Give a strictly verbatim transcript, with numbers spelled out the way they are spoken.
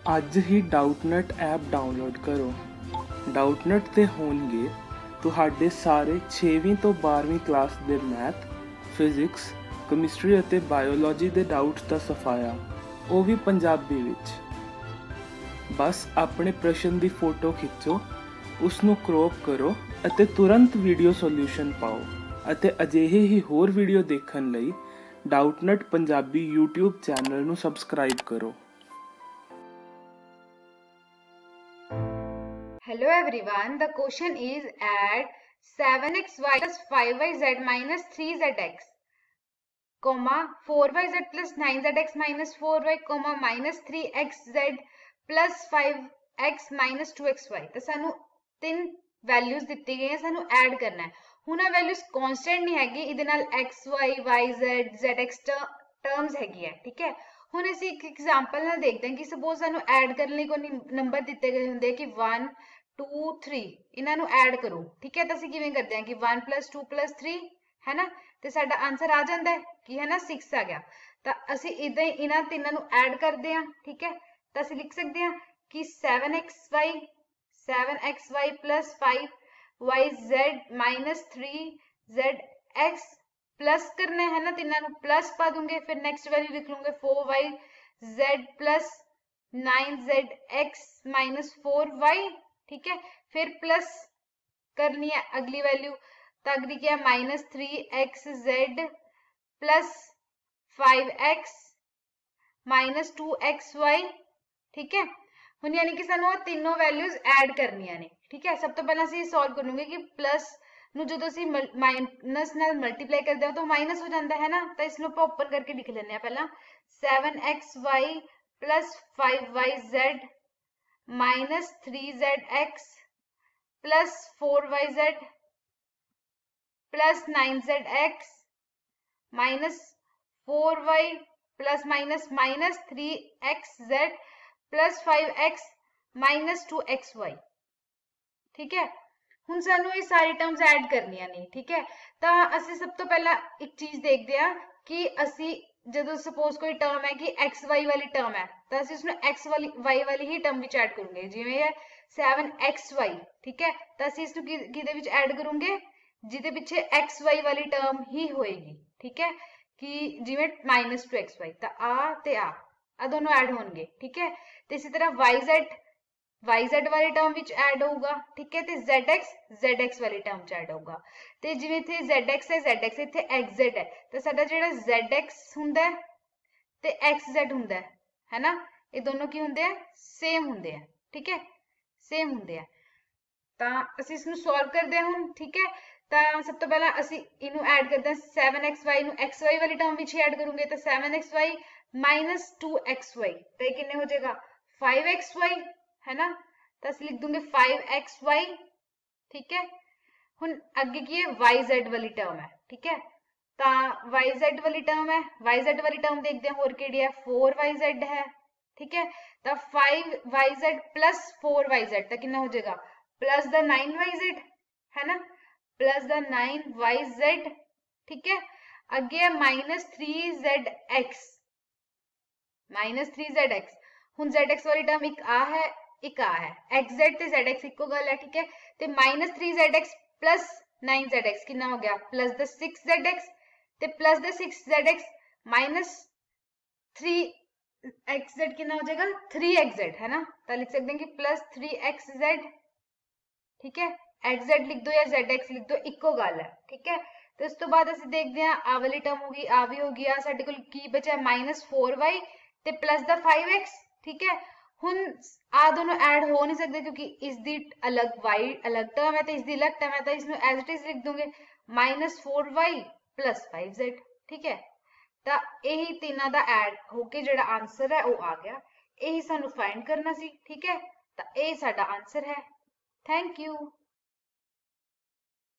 ਅੱਜ ਹੀ Doubtnut app download ਕਰੋ। ਡਾਊਟਨਟ ਤੇ ਹੋਣਗੇ ਤੁਹਾਡੇ ਸਾਰੇ ਛੇਵੀਂ ਤੋਂ ਬਾਰ੍ਹਵੀਂ ਕਲਾਸ ਦੇ ਮੈਥ, ਫਿਜ਼ਿਕਸ, ਕੈਮਿਸਟਰੀ ਅਤੇ ਬਾਇਓਲੋਜੀ ਦੇ ਡਾਊਟਸ ਦਾ ਸਫਾਇਆ, ਉਹ ਵੀ ਪੰਜਾਬੀ ਵਿੱਚ। ਬਸ ਆਪਣੇ ਪ੍ਰਸ਼ਨ ਦੀ ਫੋਟੋ ਖਿੱਚੋ, ਉਸ ਨੂੰ ਕ੍ਰੌਪ ਕਰੋ ਅਤੇ ਤੁਰੰਤ ਵੀਡੀਓ ਸੋਲਿਊਸ਼ਨ ਪਾਓ। ਅਤੇ ਅਜਿਹੇ ਹੀ ਹੋਰ ਵੀਡੀਓ ਦੇਖਣ ਲਈ ਡਾਊਟਨਟ ਪੰਜਾਬੀ YouTube ਚੈਨਲ ਨੂੰ ਸਬਸਕ੍ਰਾਈਬ ਕਰੋ। Hello everyone, the question is add seven x y plus five y z minus three z x, comma four y z plus nine z x minus four y, comma minus three x z plus five x minus two x y। तो सानू तीन values दिती गई है, सानू add करना है। हुण आ वैल्यूज कांस्टेंट नहीं हैगी, इहदे नाल x y y z z x terms हैगी है, ठीक है। हुण असीं एक एग्जांपल नाल देखते हैं कि सपोज सानू ऐड करने लई कोई नंबर दिते गए हुंदे कि वन टू थ्री, इन्हां नू ऐड करो, ठीक है। तो असीं किवें करदे हां कि one plus two plus three है ना, तो साडा आंसर आ जांदा है कि है ना सिक्स आ गया। तो असीं इदां ही इन्हां तीनां नू ऐड करदे हां, ठीक है। तो असीं लिख सकदे हां कि seven X Y seven X Y plus five Y Z minus three Z X plus करना है ना, तीनों नू प्लस पा दूंगे, फिर नेक्स्ट वैल्यू लिख लूंगे four Y Z plus nine Z X minus four Y, ठीक है। फिर प्लस करनी है अगली वैल्यू, तो अगली क्या है minus three X Z plus five X minus two X Y, ठीक है। हुण यानी कि सानू तीनों वैल्यूज ऐड करनियां ने, ठीक है। सब तो पहला असीं सॉल्व करूंगे कि प्लस नू जदों असीं माइनस नाल मल्टीप्लाई करदे हां तो माइनस हो जाता है ना, तो इसनू आपां ओपन करके लिख लैंदे हां। पहला seven X Y plus five Y Z minus three Z X plus four Y Z plus nine Z X minus four Y plus minus minus three X Z plus five X minus two X Y, ठीक है। हुण सानू ये सारी terms add करनियां ने, ठीक है। तो असीं सब तो पहला एक चीज देखते हैं कि असीं जदों सपोज कोई टर्म है कि एक्स वाई वाली टर्म है, तो असीं उसनूं एक्स वाली वाई वाली ही टर्म विच ऐड करूंगे। जिवें है सेवन एक्स वाई, ठीक है, तो असीं इसनूं किहदे विच ऐड करूंगे जिहदे पिछे एक्स वाई वाली टर्म ही होएगी, ठीक है। कि जिवें माइनस टू एक्स वाई, तो आ ते आ आ दोनों ऐड होणगे, ठीक है। तो इसी तरह वाई जेड वाई जेड वाली टर्म विच ऐड होगा, ठीक है। तो जेड एक्स जेड एक्स वाली टर्म च ऐड होगा। तो जिवें इत्थे जेड एक्स है जेड एक्स इत्थे एक्स जेड है, तो साडा जिहड़ा जेड एक्स हुंदा है ते एक्स जेड हुंदा है, है ना, ये दोनों की हुंदे हैं सेम हुंदे हैं, ठीक है, सेम हुंदे हैं। तां असीं इसनूं सॉल्व करदे हां हुण, ठीक है। तां सब तो पहला असीं इनू ऐड करदे हां सेवन एक्स वाई नू एक्स वाई वाली टर्म विच ही ऐड करूंगे, तो seven X Y minus two X Y, तो ये किन्ने हो जाएगा फाइव एक्स वाई, है ना। तो असीं लिख दूंगे फाइव एक्स वाई, ठीक है। हुण अगे की है वाई जेड वाली टर्म है, ठीक है। तो वाई जेड वाली टर्म है, वाई जेड वाली टर्म देखते हैं होर केड़ी है, फोर वाई जेड है, ठीक है। तो five Y Z plus four Y Z, तो कितना हो जाएगा plus the nine Y Z, है ना, plus the nine Y Z, ठीक है। अगे है minus three Z X minus three Z X. हुण जेड एक्स वाली टर्म एक आ है एक आ है, एक्स जेड ते जेड एक्स इक्को गल है, ठीक है। तो minus three Z X plus nine Z X कितना हो गया plus the six Z X, ते plus the six Z X minus three X Z कितना हो जाएगा थ्री एक्स जेड, है ना। तो लिख सकते हैं कि प्लस थ्री एक्स जेड, ठीक है। एक्स जेड लिख दो या जेड एक्स लिख दो, इक्को गल है, ठीक है। तो इस तो बाद असीं देखते हैं आ वाली टर्म होगी, आ भी हो गया, साडे कोल की बचा माइनस फोर वाई ते प्लस द फाइव एक्स, ठीक है। हुण आ दोनों ऐड हो नहीं सकते क्योंकि इसकी अलग वाई अलग टर्म है तो इसकी अलग टर्म है, तो इसमें एज इट इज लिख दूंगे minus four Y plus five Z, ठीक है। तो यही तीनों का ऐड होके जो आंसर है वो आ गया, यही सानू फाइंड करना सी, ठीक है। तो यह साडा आंसर है। Thank you.